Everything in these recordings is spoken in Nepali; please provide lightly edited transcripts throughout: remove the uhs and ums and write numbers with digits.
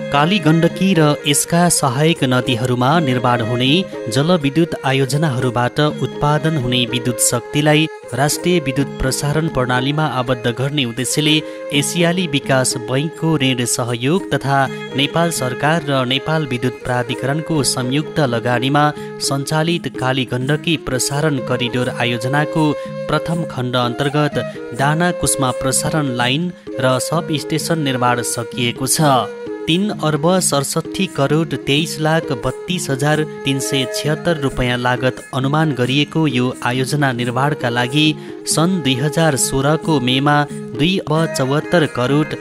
कालीगण्डकी र यसका सहायक नदीहरूमा निर्माण हुने जलविद्युत आयोजनाहरूबाट उत्पादन हुने विद्युत शक्तिलाई राष्ट्रिय विद्युत प्रसारण प्रणालीमा आबद्ध गर्ने उद्देश्यले एसियाली विकास बैङ्कको ऋण सहयोग तथा नेपाल सरकार र नेपाल विद्युत प्राधिकरणको संयुक्त लगानीमा सञ्चालित कालीगण्डकी प्रसारण करिडोर आयोजनाको प्रथम खण्ड अन्तर्गत डाना कुस्मा प्रसारण लाइन र सब स्टेसन निर्माण सकिएको छ। 3 अर्ब 67 करोड 23,32,376 रुपैयाँ लागत अनुमान गरिएको यो आयोजना निर्माणका लागि सन् 2016 को मेमा 2 अर्ब 74 करोड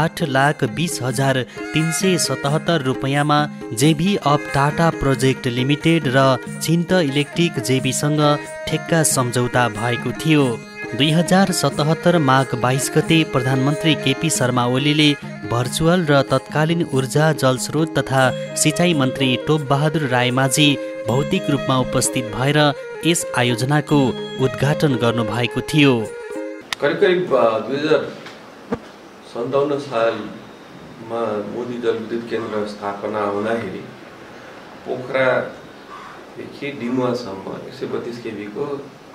8,20,377 रुपैयाँमा जेभी अफ टाटा प्रोजेक्ट लिमिटेड र चिन्त इलेक्ट्रिक जेबीसँग ठेक्का सम्झौता भएको थियो। 2077 माघ 22 गते प्रधानमन्त्री केपी शर्मा ओलीले भर्चुअल र तत्कालीन ऊर्जा जलस्रोत तथा सिँचाइ मन्त्री टोपबहादुर रायमाझी भौतिक रूपमा उपस्थित भएर यस आयोजनाको उद्घाटन गर्नुभएको थियो। करिब 2057 सालमा मोदी जलविद्युत केन्द्र स्थापना हुँदाखेरि पोखरादेखि डिमुवासम्म 132 केबीको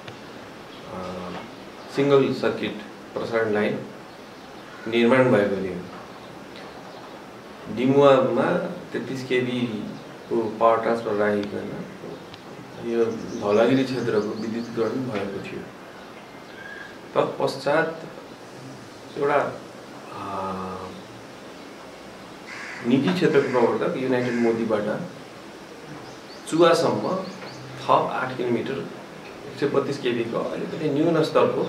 सिंगल सर्किट प्रसारण लाइन निर्माण भएको थियो। डिमुवामा 33 केबी को पावर ट्रान्सफर राखिकन यो धौलागिरी क्षेत्रको विद्युतीकरण भएको थियो। तत्पश्चात एउटा निजी क्षेत्रको प्रवर्तक युनाइटेड मोदीबाट चुवासम्म थप 8 किलोमिटर 132 केबी को अलिकति न्यून स्तरको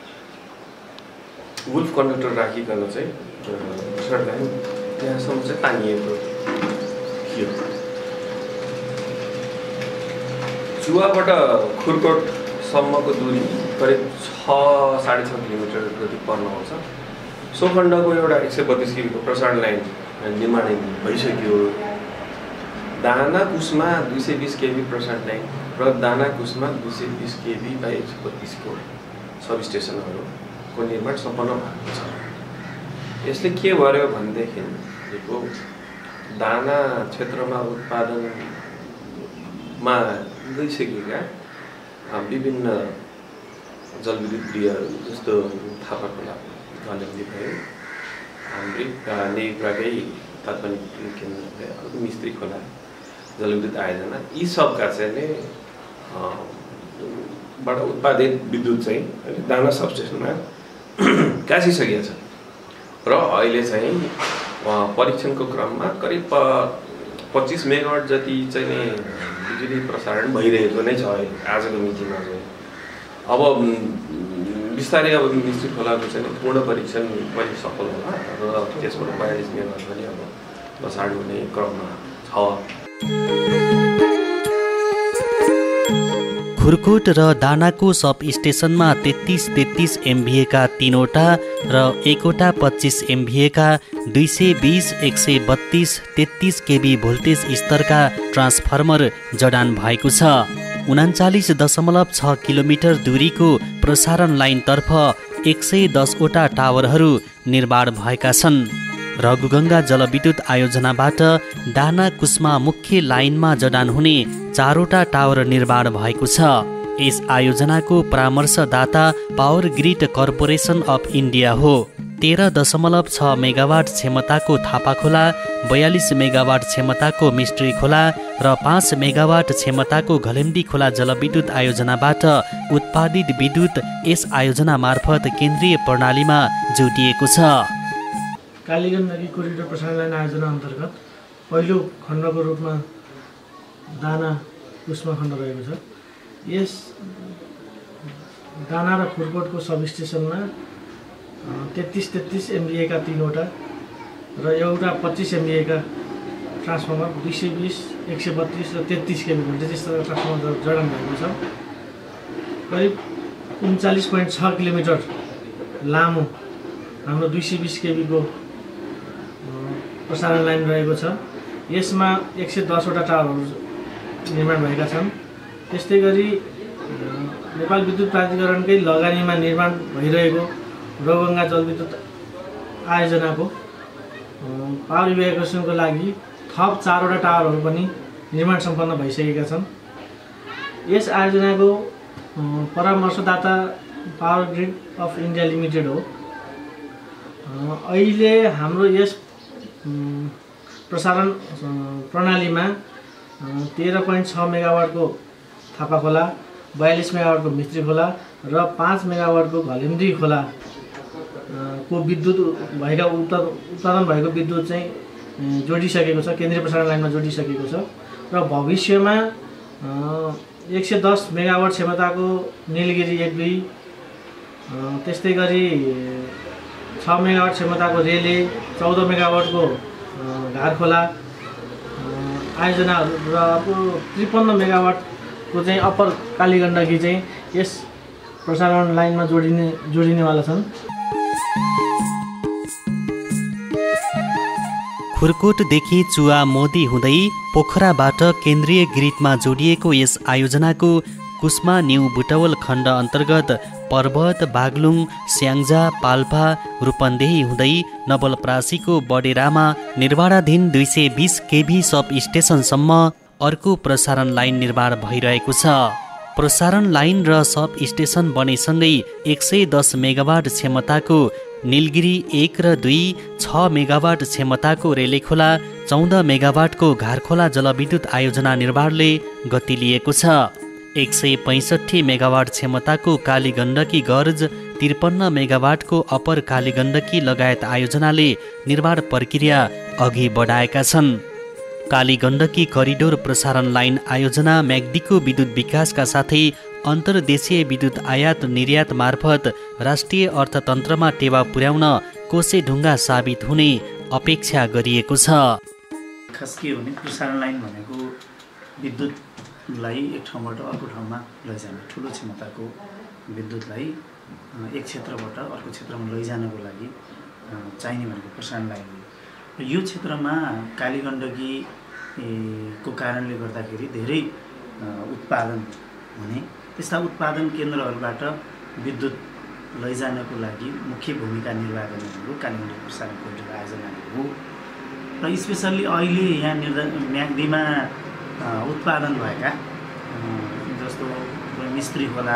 वुल्फ कन्डक्टर राखिकन चाहिँ लाइन त्यहाँसम्म चाहिँ तानिएको थियो। चुवाबाट खुरकोटसम्मको दूरी करिब 6-6.5 किलोमिटर जति पर्न आउँछ। सो खण्डको एउटा 132 केबीको प्रसारण लाइन निर्माण भइसक्यो। दाना कुस्मा 220 केबी प्रसारण लाइन र दाना कुस्मा 220 केबी बाई 132 को सब स्टेसनहरूको निर्माण सम्पन्न भएको छ। यसले के गर्यो भनेदेखि दाना क्षेत्रमा उत्पादनमा गइसकेका विभिन्न जलविद्युत गृहहरू जस्तो थापा खोला गण्डकी भयो, नेगरपकै तात्कालिक केन्द्र भयो, मिस्त्री खोला जलविद्युत आयोजना, यी सबका चाहिँ बाट उत्पादित विद्युत चाहिँ दाना सबस्टेसनमा कासिसकेको छ र अहिले चाहिँ परीक्षणको क्रममा करिब 25 मेगावाट जति चाहिँ बिजुली प्रसारण भइरहेको नै छ आजको मितिमा चाहिँ। अब बिस्तारै अब मिस्त्री खोलाको चाहिँ पूर्ण परीक्षण पनि सफल होला र त्यसबाट 42 मेगावाट पनि अब प्रसारण हुने क्रममा छ। खुरकोट र दानाको सब स्टेसनमा 33 MVA का 3वटा र 1वटा 25 MVA का 220, 132, 33 केबी भोल्टेज स्तरका ट्रान्सफर्मर जडान भएको छ। 39.6 किलोमिटर दूरीको प्रसारण लाइनतर्फ 110वटा टावरहरू निर्माण भएका छन्। रघुगङ्गा जलविद्युत आयोजनाबाट दाना कुस्मा मुख्य लाइनमा जडान हुने 4वटा टावर निर्माण भएको छ। यस आयोजनाको परामर्शदाता power grid corporation of India हो। 13.6 मेगावाट क्षमताको थापाखोला, 42 मेगावाट क्षमताको मिस्ट्री खोला र 5 मेगावाट क्षमताको घलेम्डी खोला जलविद्युत आयोजनाबाट उत्पादित विद्युत यस आयोजना मार्फत केन्द्रीय प्रणालीमा जोडिएको छ। कालीगण्डकी कोरिडोर प्रसारण लाइन आयोजना अन्तर्गत पहिलो खण्डको रूपमा दाना कुस्मा खण्ड रहेको छ। यस दाना र खुरकोटको सब स्टेसनमा 33 MVA का 3वटा र एउटा 25 MVA का ट्रान्सफर्मर 220, 132 र 33 केबी भोल्टेज स्तरका ट्रान्सफर्मर जडान भएको छ। करिब 39.6 किलोमिटर लामो हाम्रो 220 केबी को प्रसारण लाइन रहेको छ। यसमा 110वटा टावरहरू निर्माण भएका छन्। त्यस्तै गरी नेपाल विद्युत प्राधिकरणकै लगानीमा निर्माण भइरहेको रघुगङ्गा जलविद्युत आयोजनाको पावर इभ्याकुएसनको लागि थप 4वटा टावरहरू पनि निर्माण सम्पन्न भइसकेका छन्। यस आयोजनाको परामर्शदाता power grid of India limited हो। अहिले हाम्रो यस प्रसारण प्रणालीमा 13.6 मेगावाटको थापाखोला, 42 मेगावाटको मिस्त्री खोला र 5 मेगावाटको घलेन्द्री खोला को विद्युत भएका उत्पादन भएको विद्युत चाहिँ जोडिसकेको छ, केन्द्रीय प्रसारण लाइनमा जोडिसकेको छ र भविष्यमा 110 मेगावाट क्षमताको नीलगिरी 1-2, त्यस्तै गरी 6 मेगावाट क्षमताको रेले, 14 मेगावाटको घारखोला आयोजनाहरू र 53 मेगावाटको चाहिँ अप्पर कालीगण्डकी चाहिँ यस प्रसारण लाइनमा जोडिनेवाला छन्। खुर्कोटदेखि चुवा मोदी हुँदै पोखराबाट केन्द्रीय ग्रिडमा जोडिएको यस आयोजनाको कुस्मा न्यू बुटवल खण्ड अन्तर्गत पर्वत, बागलुङ, स्याङ्जा, पाल्पा, रूपन्देही हुँदै नवलपरासीको बडेरामा निर्माणाधीन 220 केभी सब स्टेसनसम्म अर्को प्रसारण लाइन निर्माण भइरहेको छ। प्रसारण लाइन र सब स्टेसन बनेसँगै 110 मेगावाट क्षमताको नीलगिरी 1 र 2, 6 मेगावाट क्षमताको रेलेखोला, 14 मेगावाटको घारखोला जलविद्युत आयोजना निर्माणले गति लिएको छ। 165 मेगावाट क्षमताको कालीगण्डकी गर्ज, 53 मेगावाटको अप्पर कालीगण्डकी लगायत आयोजनाले निर्माण प्रक्रिया अघि बढाएका छन्। कालीगण्डकी करिडोर प्रसारण लाइन आयोजना म्याग्दीको विद्युत विकासका साथै अन्तर्देशीय विद्युत आयात निर्यात मार्फत राष्ट्रिय अर्थतन्त्रमा टेवा पुर्याउन कोसेढुङ्गा साबित हुने अपेक्षा गरिएको छ। खास के भने प्रसारण लाइन भनेको विद्युतलाई एक ठाउँबाट अर्को ठाउँमा लैजाने, ठुलो क्षमताको विद्युतलाई एक क्षेत्रबाट अर्को क्षेत्रमा लैजानको लागि चाहिने भनेको प्रसारण लाइन हो। यो क्षेत्रमा कालीगण्डकी को कारणले गर्दाखेरि धेरै उत्पादन हुने, त्यस्ता उत्पादन केन्द्रहरूबाट विद्युत लैजानको लागि मुख्य भूमिका निर्वाह गर्ने भनेको कालीगण्डकी प्रसारण कोइडोको आयोजना हो। र स्पेसल्ली अहिले यहाँ म्याग्दीमा उत्पादन भएका जस्तो मिस्त्री खोला,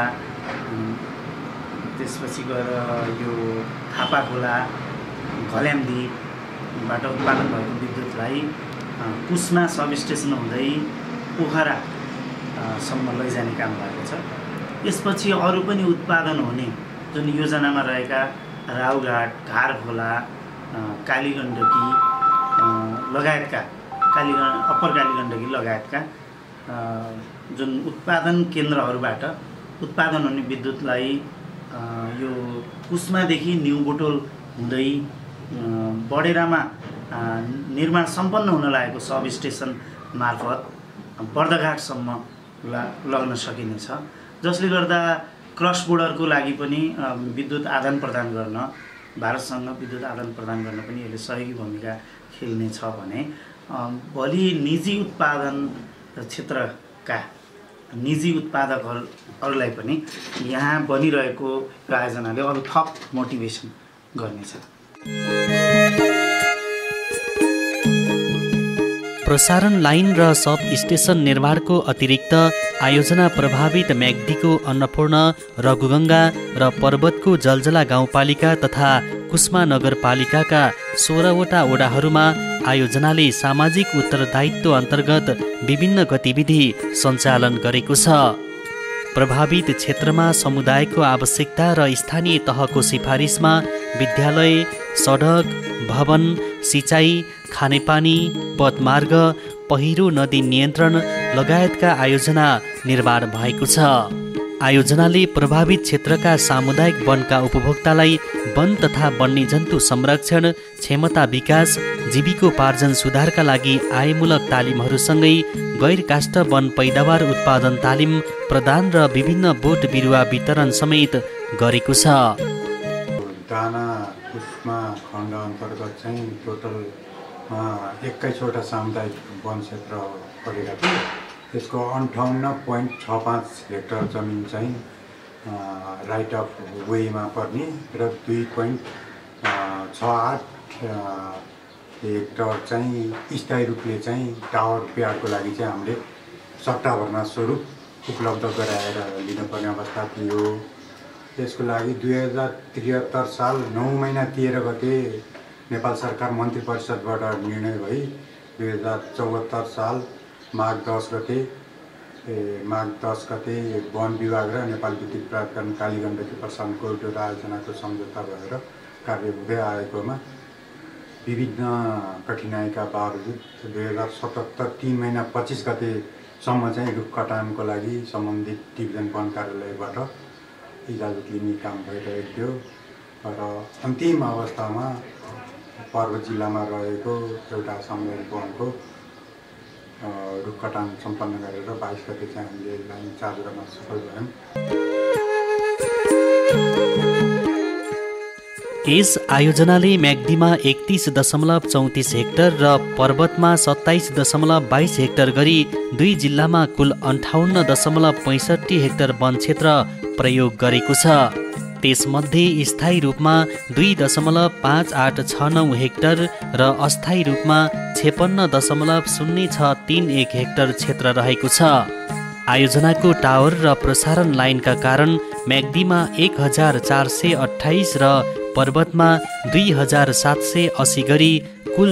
त्यसपछि गएर यो थापा खोला, घल्याम्दीबाट उत्पादन भएको विद्युतलाई कुस्मा सब स्टेसन हुँदै पोखरासम्म लैजाने काम भएको छ। यसपछि अरू पनि उत्पादन हुने जुन योजनामा रहेका राउघाट, घारखोला, कालीगण्डकी लगायतका अप्पर कालीगण्डकी लगायतका जुन उत्पादन केन्द्रहरूबाट उत्पादन हुने विद्युतलाई यो कुस्मादेखि न्यू बुटोल हुँदै बडेरामा निर्माण सम्पन्न हुन लागेको सब स्टेसन मार्फत बर्दघाटसम्म लग्न सकिनेछ, जसले गर्दा क्रस बोर्डरको लागि पनि विद्युत आदान प्रदान गर्न, भारतसँग विद्युत आदान प्रदान गर्न पनि यसले सहयोगी भूमिका खेल्नेछ भने भोलि निजी उत्पादन क्षेत्रका निजी उत्पादकहरूलाई पनि यहाँ बनिरहेको आयोजनाले अरू थप मोटिभेसन गर्नेछ। प्रसारण लाइन र सब स्टेसन निर्माणको अतिरिक्त आयोजना प्रभावित म्याग्दीको अन्नपूर्ण, रघुगङ्गा र पर्वतको जलजला गाउँपालिका तथा कुस्मा नगरपालिकाका 16वटा वडाहरूमा आयोजनाले सामाजिक उत्तरदायित्व अन्तर्गत विभिन्न गतिविधि सञ्चालन गरेको छ। प्रभावित क्षेत्रमा समुदायको आवश्यकता र स्थानीय तहको सिफारिसमा विद्यालय, सडक, भवन, सिँचाइ, खानेपानी, पथमार्ग, पहिरो, नदी नियन्त्रण लगायतका आयोजना निर्माण भएको छ। आयोजनाले प्रभावित क्षेत्रका सामुदायिक वनका उपभोक्तालाई वन तथा वन्यजन्तु संरक्षण, क्षमता विकास, जीविकोपार्जन सुधारका लागि आयमूलक तालिमहरूसँगै गैर काष्ठ वन पैदावार उत्पादन तालिम प्रदान र विभिन्न बोट बिरुवा वितरण समेत गरेको छ। दाना कुस्मा खण्ड अन्तर्गत चाहिँ टोटल 21वटा सामुदायिक वन क्षेत्र परेका थिए। त्यसको 58.65 हेक्टर जमिन चाहिँ राइट अफ वेमा पर्ने र 2.68 हेक्टर चाहिँ स्थायी रूपले चाहिँ टावर पेयरको लागि चाहिँ हामीले सट्टा भर्ना स्वरूप उपलब्ध गराएर लिनुपर्ने अवस्था थियो। त्यसको लागि 2073 साल 9 महिना 13 गते नेपाल सरकार मन्त्री परिषदबाट निर्णय भई 2074 साल माघ 10 गते वन विभाग र नेपाल विद्युत प्राधिकरण कालीगण्डकी प्रसारण कोरिडोर आयोजनाको सम्झौता भएर कार्य हुँदै आएकोमा विभिन्न कठिनाइका बावजुद 2077 3 महिना 25 गतेसम्म चाहिँ रुख कटानको लागि सम्बन्धित डिभिजन वन कार्यालयबाट इजाजत लिने काम भइरहेको थियो र अन्तिम अवस्थामा पर्वत जिल्लामा रहेको एउटा सामुदायिक वनको रुख कटान सम्पन्न गरेर 22 गते चाहिँ हामीले लाइन चार्ज गर्न सफल भयौँ। यस आयोजनाले म्याग्दीमा 31.34 हेक्टर र पर्वतमा 27.22 हेक्टर गरी 2 जिल्लामा कुल 58.65 हेक्टर वन क्षेत्र प्रयोग गरेको छ। त्यसमध्ये स्थायी रूपमा 2.5869 हेक्टर र अस्थायी रूपमा 56.0631 हेक्टर क्षेत्र रहेको छ। आयोजनाको टावर र प्रसारण लाइनका कारण म्याग्दीमा 1428 र पर्वतमा 2780 गरी कुल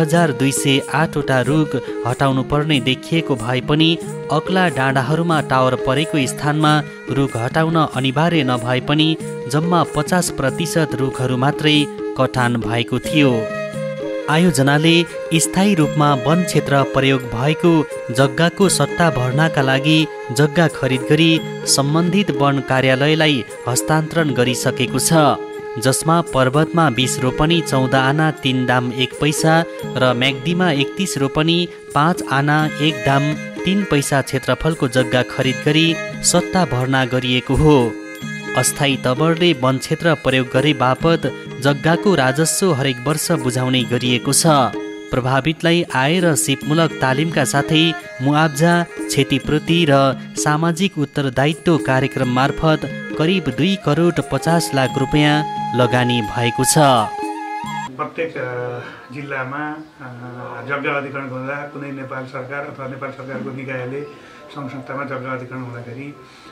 4208वटा रुख हटाउनु पर्ने देखिएको भए पनि अग्ला डाँडाहरूमा टावर परेको स्थानमा रुख हटाउन अनिवार्य नभए पनि जम्मा 50% रुखहरू मात्रै कटान भएको थियो। आयोजनाले स्थायी रूपमा वन क्षेत्र प्रयोग भएको जग्गाको सट्टा भर्नाका लागि जग्गा खरिद गरी सम्बन्धित वन कार्यालयलाई हस्तान्तरण गरिसकेको छ, जसमा पर्वतमा 20 रोपनी 14 आना 3 दाम 1 पैसा र म्याग्दीमा 31 रोपनी 5 आना 1 दाम 3 पैसा क्षेत्रफलको जग्गा खरिद गरी सट्टा भर्ना गरिएको हो। अस्थायी तवरले वन क्षेत्र प्रयोग गरे बापत जग्गाको राजस्व हरेक वर्ष बुझाउने गरिएको छ। प्रभावितलाई आय र सिपमूलक तालिमका साथै मुआब्जा, क्षतिपूर्ति र सामाजिक उत्तरदायित्व कार्यक्रम मार्फत करिब 2 करोड 50 लाख रुपियाँ लगानी भएको छ। प्रत्येक जिल्लामा जग्गा अधिग्रहण गर्दा कुनै नेपाल सरकार अथवा नेपाल सरकारको निकायले सङ्घ संस्थामा जग्गा अधिग्रहण हुँदाखेरि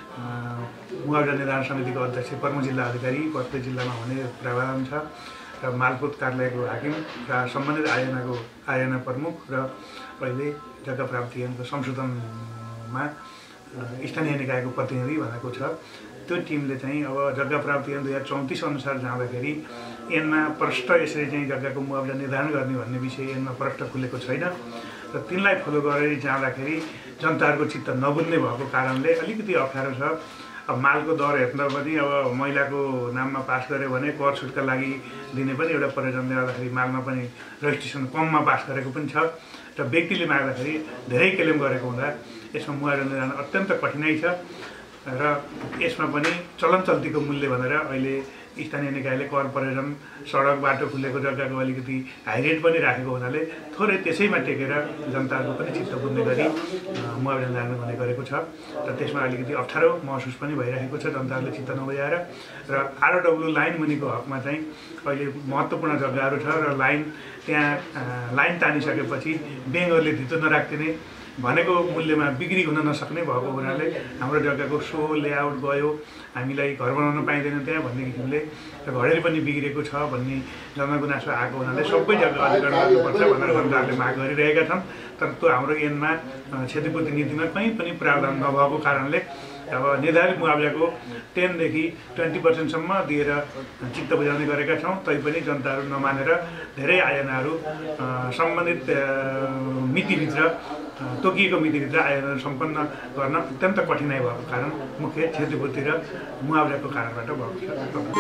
मुआब्जा निर्धारण समितिको अध्यक्ष प्रमुख जिल्ला अधिकारी प्रत्येक जिल्लामा हुने प्रावधान छ र मालपोत कार्यालयको हाकिम र सम्बन्धित आयोजना प्रमुख र पहिले जग्गा प्राप्ति ऐनको संशोधनमा स्थानीय निकायको प्रतिनिधि भनेको छ। त्यो टिमले चाहिँ अब जग्गा प्राप्ति ऐन 2034 अनुसार जाँदाखेरि ऐनमा प्रष्ट यसरी चाहिँ जग्गाको मुआब्जा निर्धारण गर्ने भन्ने विषय ऐनमा प्रष्ट खुलेको छैन र तिनलाई फलो गरेर जाँदाखेरि जनताहरूको चित्त नबुझ्ने भएको कारणले अलिकति अप्ठ्यारो छ। अब मालको दर हेर्दा पनि अब महिलाको नाममा पास गर्यो भने कर छुटका लागि दिने पनि एउटा प्रयोजनले गर्दाखेरि मालमा पनि रजिस्ट्रेसन कममा पास गरेको पनि छ र व्यक्तिले माग्दाखेरि धेरै क्लेम गरेको हुँदा यसमा मुआब्जा निर्धारण अत्यन्त कठिनाइ छ र यसमा पनि चलन चल्तीको मूल्य भनेर अहिले स्थानीय निकायले कर प्रयोजन सडक बाटो खुलेको जग्गाको अलिकति हाई रेट पनि राखेको हुनाले थोरै त्यसैमा टेकेर जनताहरूको पनि चित्त बुझ्ने गरी मुआब्जा निर्धारण हुने गरेको छ र त्यसमा अलिकति अप्ठ्यारो महसुस पनि भइरहेको छ जनताहरूले चित्त नबुझाएर। र आरओडब्ल्यू लाइन मुनिको हकमा चाहिँ अहिले महत्त्वपूर्ण जग्गाहरू छ र त्यहाँ लाइन तानिसकेपछि ब्याङ्कहरूले धितो नराखिदिने भनेको मूल्यमा बिक्री हुन नसक्ने भएको हुनाले हाम्रो जग्गाको सो लेआउट गयो, हामीलाई घर बनाउन पाइँदैन त्यहाँ भन्ने किसिमले घरेरी पनि बिग्रेको छ भन्ने जनगुनासो आएको हुनाले सबै जग्गा अधिग्रहण गर्नुपर्छ भनेर जनताहरूले माग गरिरहेका छन्। तर त्यो हाम्रो ऐनमा क्षतिपूर्ति नीतिमा कहीँ पनि प्रावधान नभएको कारणले अब निर्धारित मुआब्जाको 10 देखि 20% दिएर चित्त बुझाउने गरेका छौँ, तैपनि जनताहरू नमानेर धेरै आयोजनाहरू सम्बन्धित मितिभित्र तोकिएको मितिभित्र आयोजना सम्पन्न गर्न अत्यन्त कठिनाइ भएको कारण मुख्य क्षतिपूर्ति र मुआब्जाको कारणबाट भएको छ।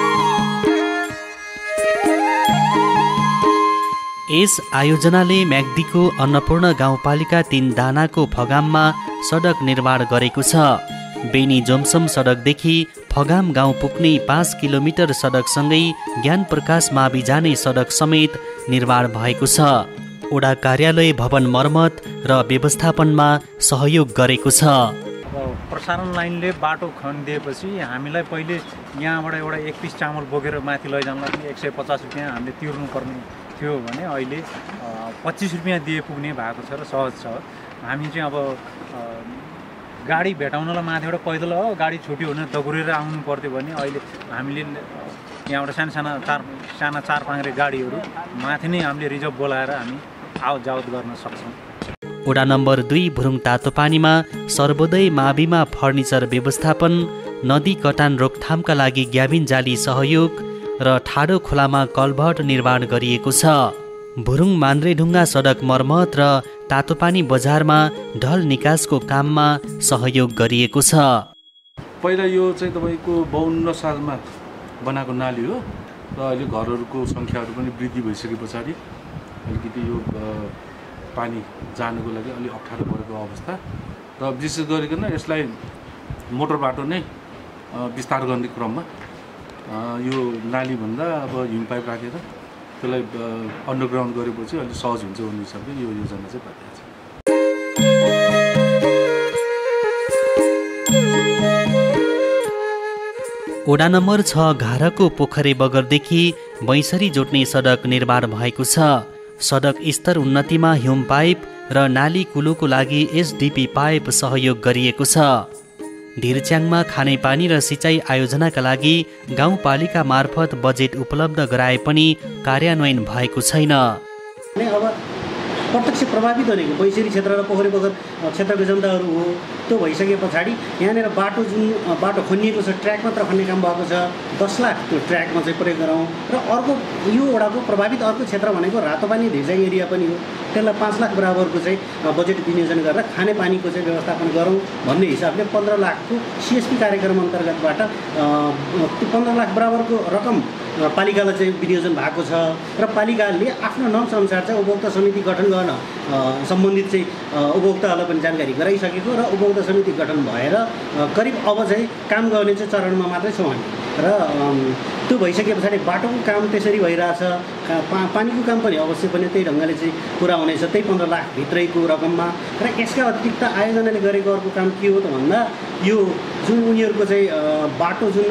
यस आयोजनाले म्याग्दीको अन्नपूर्ण गाउँपालिका 3 दानाको फगाममा सडक निर्माण गरेको छ। बेनी जोमसम सडकदेखि फगाम गाउँ पुग्ने 5 किलोमिटर सडकसँगै ज्ञान प्रकाश मावि जाने सडक समेत निर्माण भएको छ। ओडा कार्यालय भवन मर्मत र व्यवस्थापनमा सहयोग गरेको छ। प्रसारण लाइनले बाटो खनिदिएपछि हामीलाई पहिले यहाँबाट एउटा 1 पिस चामल बोकेर माथि लैजाँदा पनि 150 रुपियाँ हामीले तिर्नुपर्ने थियो भने अहिले 25 रुपियाँ दिए पुग्ने भएको छ र सहज छ। हामी चाहिँ अब गाडी भेटाउनलाई माथिबाट पैदल हो गाडी छुट्यो भने दगुरेर आउनु पर्थ्यो भने अहिले हामीले यहाँबाट साना चार पाङ्रे गाडीहरू माथि नै हामीले रिजर्भ बोलाएर हामी आवत गर्न सक्छौँ। वडा नम्बर 2 भुरुङ तातोपानीमा सर्वोदय माविमा फर्निचर व्यवस्थापन, नदी कटान रोकथामका लागि ग्याबिन जाली सहयोग र ठाडो खोलामा कल्भर्ट निर्माण गरिएको छ। भुरुङ मान्द्रेढुङ्गा सडक मर्मत र तातोपानी बजारमा ढल निकासको काममा सहयोग गरिएको छ। पहिला यो चाहिँ तपाईँको 52 सालमा बनाएको नाली हो र अहिले घरहरूको सङ्ख्याहरू पनि वृद्धि भइसके पछाडि अलिकति यो पानी जानुको लागि अलि अप्ठ्यारो परेको अवस्था र विशेष गरिकन यसलाई मोटर बाटो नै विस्तार गर्ने क्रममा यो नालीभन्दा अब हिम पाइप राखेर त्यसलाई अन्डरग्राउन्ड गरेपछि अलि सहज हुन्छ भन्ने हिसाबले यो योजना चाहिँ पाइएको छ। वडा नम्बर 6 घारको पोखरे बगरदेखि बैसरी जोड्ने सडक निर्माण भएको छ। सडक स्तर उन्नतिमा ह्युम पाइप र नाली कुलोको लागि एसडिपी पाइप सहयोग गरिएको छ। धिरच्याङमा खानेपानी र सिँचाइ आयोजनाका लागि गाउँपालिका मार्फत बजेट उपलब्ध गराए पनि कार्यान्वयन भएको छैन। अब प्रत्यक्ष प्रभावित भनेको बैसरी क्षेत्र र पोखरे बगर क्षेत्रको जनताहरू हो। त्यो भइसके पछाडि यहाँनिर बाटो खनिएको छ, ट्र्याक मात्र खन्ने काम भएको छ। 10 लाख त्यो ट्र्याकमा चाहिँ प्रयोग गरौँ र अर्को यो वडाको प्रभावित अर्को क्षेत्र भनेको रातोपानी धिरच्याङ एरिया पनि हो। त्यसलाई 5 लाख बराबरको चाहिँ बजेट विनियोजन गरेर खानेपानीको चाहिँ व्यवस्थापन गरौँ भन्ने हिसाबले 15 लाखको सिएसपी कार्यक्रम अन्तर्गतबाट त्यो 15 लाख बराबरको रकम पालिकालाई चाहिँ विनियोजन भएको छ र पालिकाले आफ्नो नर्म्स अनुसार चाहिँ उपभोक्ता समिति गठन गर्न सम्बन्धित चाहिँ उपभोक्ताहरूलाई पनि जानकारी गराइसकेको र उपभोक्ता समिति गठन भएर करिब अब चाहिँ काम गर्ने चाहिँ चरणमा मात्रै छौँ हामी र त्यो भइसके पछाडि बाटोको काम त्यसरी भइरहेछ। पानीको काम पनि अवश्य पनि त्यही ढङ्गले चाहिँ पुरा हुनेछ त्यही 15 लाख भित्रैको रकममा। र यसका अतिरिक्त आयोजनाले गरेको अर्को काम के हो त भन्दा यो जुन उनीहरूको चाहिँ बाटो जुन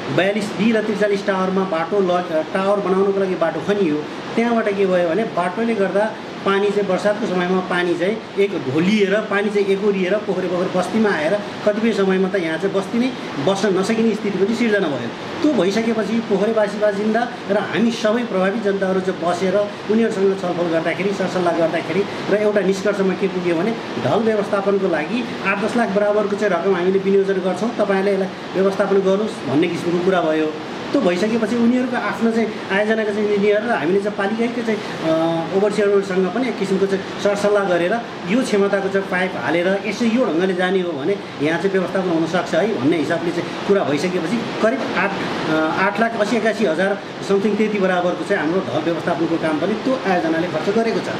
42B र 43 टावरमा टावर बनाउनको लागि बाटो खनियो त्यहाँबाट के भयो भने बाटोले गर्दा पानी चाहिँ बर्सातको समयमा पानी चाहिँ ढोलिएर पानी चाहिँ एकोरिएर पोखरे पोखर बस्तीमा आएर कतिपय समयमा त यहाँ चाहिँ बस्ती नै बस्न नसकिने स्थिति पनि सिर्जना भयो। त्यो भइसकेपछि पोखरेवासी बासिन्दा र हामी सबै प्रभावित जनताहरू चाहिँ बसेर उनीहरूसँग छलफल गर्दाखेरि सरसल्लाह गर्दाखेरि र एउटा निष्कर्षमा के पुग्यो भने ढल व्यवस्थापनको लागि 8-10 लाख बराबरको चाहिँ रकम हामीले विनियोजन गर्छौँ, तपाईँले यसलाई व्यवस्थापन गर्नुहोस् भन्ने किसिमको कुरा भयो। त्यो भइसकेपछि उनीहरूको आफ्नो चाहिँ आयोजनाको चाहिँ इन्जिनियर र हामीले चाहिँ पालिकाकै चाहिँ ओभरसियरहरूसँग पनि एक किसिमको चाहिँ सरसल्लाह गरेर यो क्षमताको चाहिँ पाइप हालेर यसो यो ढङ्गले जाने हो भने यहाँ चाहिँ व्यवस्थापन हुनसक्छ है भन्ने हिसाबले चाहिँ कुरा भइसकेपछि करिब 8,80,81,000 समथिङ त्यति बराबरको चाहिँ हाम्रो ढल व्यवस्थापनको काम पनि त्यो आयोजनाले खर्च गरेको छ।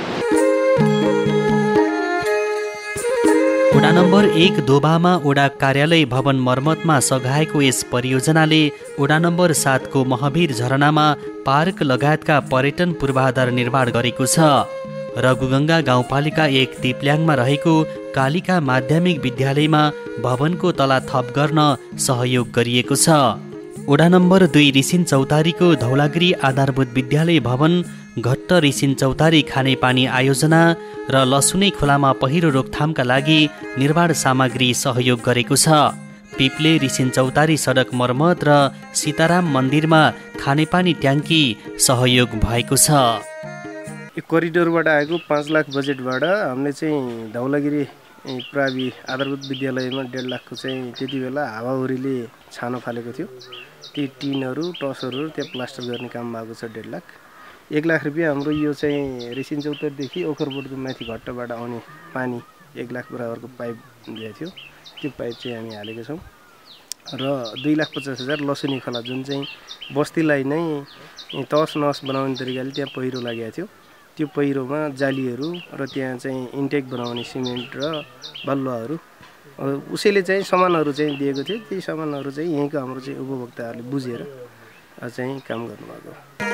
वडा नम्बर 1 दोबामा वडा कार्यालय भवन मर्मतमा सघाएको यस परियोजनाले वडा नम्बर 7 को महावीर झरनामा पार्क लगायतका पर्यटन पूर्वाधार निर्माण गरेको छ। रघुगङ्गा गाउँपालिका 1 तिप्ल्याङमा रहेको कालिका माध्यमिक विद्यालयमा भवनको तला थप गर्न सहयोग गरिएको छ। वडा नम्बर 2 रिसिन चौतारीको धौलागिरी आधारभूत विद्यालय भवन घट्ट रिसिन चौतारी खानेपानी आयोजना र लसुने खोलामा पहिरो रोकथामका लागि निर्माण सामग्री सहयोग गरेको छ। पिप्ले रिसिन चौतारी सडक मर्मत र सीताराम मन्दिरमा खानेपानी ट्याङ्की सहयोग भएको छ। यो करिडोरबाट आएको 5 लाख बजेटबाट हामीले चाहिँ धौलागिरी प्रावि आधारभूत विद्यालयमा 1.5 लाखको चाहिँ त्यति बेला हावाहुरीले छानो फालेको थियो। ती टिनहरू टसहरू त्यहाँ प्लास्टर गर्ने काम भएको छ। 1.5 लाख 1 लाख रुपियाँ हाम्रो यो चाहिँ रिसिन चौतारीदेखि ओखरबोटको माथि घट्टबाट आउने पानी 1 लाख बराबरको पाइप दिएको थियो। त्यो पाइप चाहिँ हामी हालेको छौँ र 2,50,000 लसुनी खोला जुन चाहिँ बस्तीलाई नै तस नस बनाउने तरिकाले त्यहाँ पहिरो लागेको थियो। त्यो पहिरोमा जालीहरू र त्यहाँ चाहिँ इन्टेक बनाउने सिमेन्ट र बालुवाहरू उसैले चाहिँ सामानहरू चाहिँ दिएको थियो। ती सामानहरू चाहिँ यहीँको हाम्रो चाहिँ उपभोक्ताहरूले बुझेर चाहिँ काम गर्नुभएको।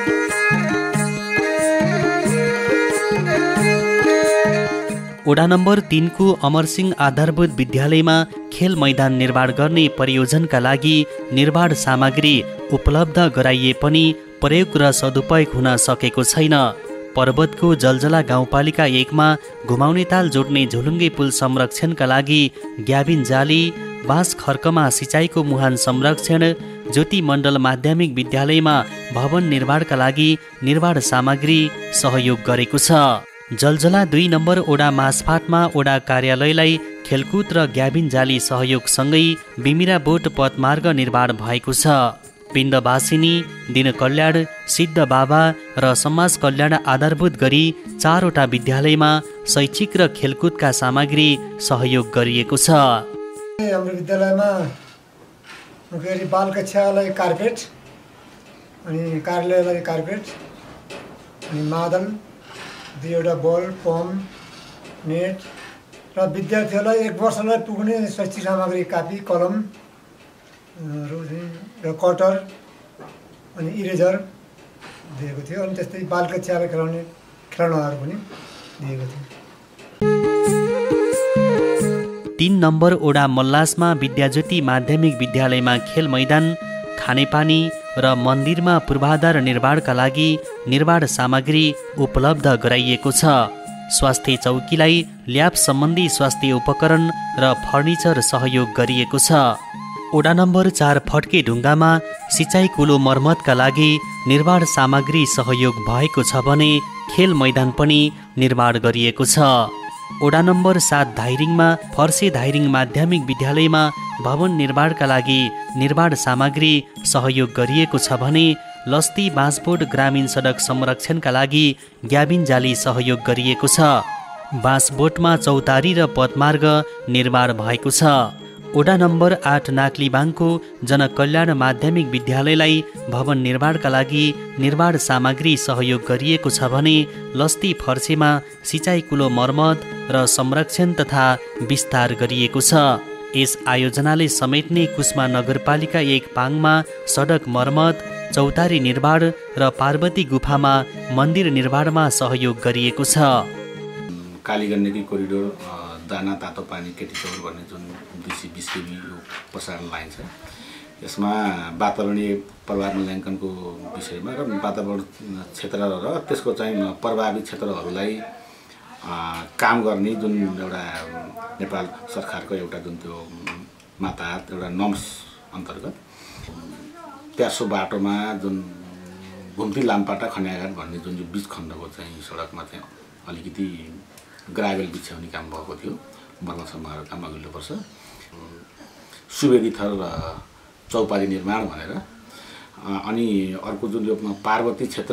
वडा नम्बर 3 को अमरसिंह आधारभूत विद्यालयमा खेल मैदान निर्माण गर्ने परियोजनका लागि निर्माण सामग्री उपलब्ध गराइए पनि प्रयोग र सदुपयोग हुन सकेको छैन। पर्वतको जलजला गाउँपालिका 1 मा घुमाउने ताल जोड्ने झुलुङ्गे पुल संरक्षणका लागि ग्याबिन जाली, बाँस खर्कमा सिँचाइको मुहान संरक्षण, ज्योति मण्डल माध्यमिक विद्यालयमा भवन निर्माणका लागि निर्माण सामग्री सहयोग गरेको छ। जलजला 2 नम्बर ओडा मासफाटमा ओडा कार्यालयलाई खेलकुद र ग्याबिन जाली सहयोगसँगै बिमिरा बोट पथमार्ग निर्माण भएको छ। पिण्डवासिनी, दिन कल्याण, सिद्ध बाबा र समाज कल्याण आधारभूत गरी 4 वटा विद्यालयमा शैक्षिक र खेलकुदका सामग्री सहयोग गरिएको छ। हाम्रो विद्यालयमा बाल कक्षालाई कार्पेट, अनि कार्यालयलाई कार्पेट, अनि मादल, 2 वटा बल, पम्प, नेट र विद्यार्थीहरूलाई 1 वर्षलाई पुग्ने शैक्षिक सामग्री कापी, कलम र कटर अनि इरेजर दिएको थियो। अनि त्यस्तै बाल कक्षालाई खेलाउने खेलौनाहरू पनि दिएको थियो। 3 नम्बर ओडा मल्लासमा विद्याज्योति माध्यमिक विद्यालयमा खेल मैदान, खानेपानी र मन्दिरमा पूर्वाधार निर्माणका लागि निर्माण सामग्री उपलब्ध गराइएको छ। स्वास्थ्य चौकीलाई ल्याब सम्बन्धी स्वास्थ्य उपकरण र फर्निचर सहयोग गरिएको छ। ओडा नम्बर 4 फड्के ढुङ्गामा सिँचाइ कुलो मर्मतका लागि निर्माण सामग्री सहयोग भएको छ भने खेल मैदान पनि निर्माण गरिएको छ। ओडा नम्बर 7 धाइरिङमा फर्से धाइरिङ माध्यमिक विद्यालयमा भवन निर्माणका लागि निर्माण सामग्री सहयोग गरिएको छ भने लस्ती बाँसबोट ग्रामीण सडक संरक्षणका लागि ग्याबिन जाली सहयोग गरिएको छ। बाँसबोटमा चौतारी र पथमार्ग निर्माण भएको छ। ओडा नम्बर 8 नाक्लिबाङको जनकल्याण माध्यमिक विद्यालयलाई भवन निर्माणका लागि निर्माण सामग्री सहयोग गरिएको छ भने लस्ती फर्सेमा सिँचाइ कुलो मर्मत र संरक्षण तथा विस्तार गरिएको छ। यस आयोजनाले समेट्ने कुस्मा नगरपालिका 1 पाङमा सडक मर्मत, चौतारी निर्माण र पार्वती गुफामा मन्दिर निर्माणमा सहयोग गरिएको छ। कालीगण्डकी कोरिडोर दाना तातो पानी केटी चौर भन्ने जुन 220 केबी प्रसारण लाइन छ, यसमा वातावरणीय प्रभाव मूल्याङ्कनको विषयमा र वातावरण क्षेत्र र त्यसको चाहिँ प्रभावित क्षेत्रहरूलाई काम गर्ने जुन एउटा नेपाल सरकारको एउटा जुन त्यो माताहत एउटा नम्स अन्तर्गत प्यासो बाटोमा जुन घुम्ती लामपाटा खन्याघाट भन्ने जुन बीच खण्डको चाहिँ सडकमा चाहिँ अलिकति ग्राभेल बिछ्याउने काम भएको थियो। मर्मत समारोह काम अघिल्लो वर्ष सुवेदी थर चौपारी निर्माण भनेर, अनि अर्को जुन यो पार्वती क्षेत्र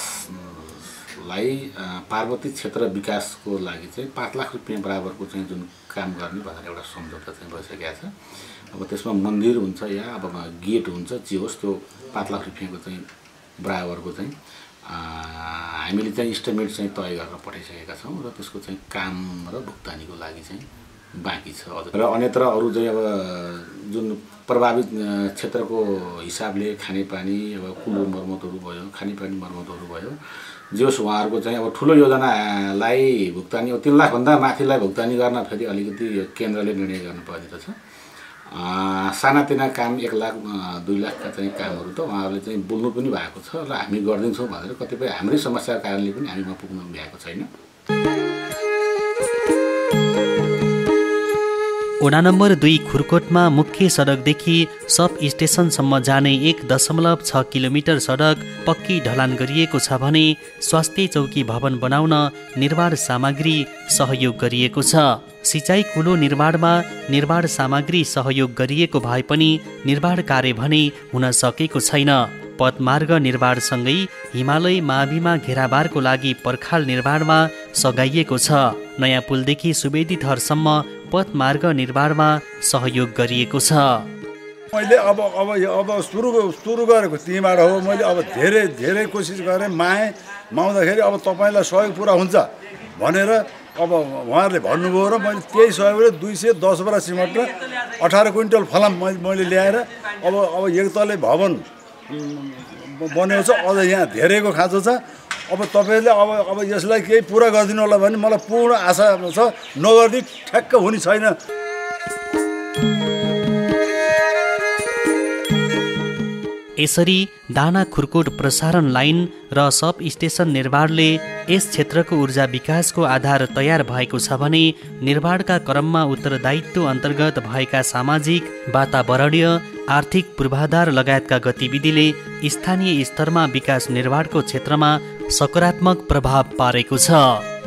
विकासको लागि चाहिँ 5 लाख रुपियाँ बराबरको चाहिँ जुन काम गर्ने भनेर एउटा सम्झौता चाहिँ भइसकेको छ। अब त्यसमा मन्दिर हुन्छ या अब गेट हुन्छ, जे होस् त्यो 5 लाख रुपियाँको चाहिँ बराबरको चाहिँ हामीले चाहिँ इस्टिमेट चाहिँ तय गरेर पठाइसकेका छौँ र त्यसको चाहिँ काम र भुक्तानीको लागि चाहिँ बाँकी छ। र अन्यत्र अरू चाहिँ अब जुन प्रभावित क्षेत्रको हिसाबले खानेपानी अब कुलो मर्मतहरू भयो, खानेपानी मर्मतहरू भयो, जे होस् उहाँहरूको चाहिँ अब ठुलो योजनालाई भुक्तानी 3 लाखभन्दा माथिलाई भुक्तानी गर्न फेरि अलिकति केन्द्रले निर्णय गर्नुपर्ने रहेछ। सानातिना काम 1 लाख 2 लाखका चाहिँ कामहरू त उहाँहरूले चाहिँ बोल्नु पनि भएको छ र हामी गरिदिन्छौँ भनेर कतिपय हाम्रै समस्याको कारणले पनि हामीमा पुग्नु भएको छैन। ओडा नम्बर 2 खुरकोटमा मुख्य सडकदेखि सब स्टेसनसम्म जाने 1.6 किलोमिटर सडक पक्की ढलान गरिएको छ भने स्वास्थ्य चौकी भवन बनाउन निर्माण सामग्री सहयोग गरिएको छ। सिँचाइ कुलो निर्माणमा निर्माण सामग्री सहयोग गरिएको भए पनि निर्माण कार्य भने हुन सकेको छैन। पथमार्ग निर्माणसँगै हिमालय माविमा घेराबारको लागि पर्खाल निर्माणमा सघाइएको छ। नयाँ पुलदेखि सुवेदी थरसम्म पथमार्ग निर्माणमा सहयोग गरिएको छ। मैले अब सुरु गरेको त्यहीँबाट हो। मैले अब धेरै कोसिस गरेँ, माउँदाखेरि अब तपाईँलाई सहयोग पुरा हुन्छ भनेर अब उहाँहरूले भन्नुभयो र मैले त्यही सहयोगले 210 बोरा सिमेन्ट र 18 क्विन्टल फलाम मैले ल्याएर अब एक तले भवन बनेको छ। अझ यहाँ धेरैको खाँचो छ। अब तपाईँले अब यसलाई केही पुरा गरिदिनु होला भने मलाई पूर्ण आशा छ। नगर्दी ठ्याक्क हुने छैन। यसरी दाना खुर्कोट प्रसारण लाइन र सब स्टेसन निर्माणले यस क्षेत्रको ऊर्जा विकासको आधार तयार भएको छ भने निर्माणका क्रममा उत्तरदायित्व अन्तर्गत भएका सामाजिक, वातावरणीय, आर्थिक पूर्वाधार लगायतका गतिविधिले स्थानीय स्तरमा विकास निर्माणको क्षेत्रमा सकारात्मक प्रभाव पारेको छ।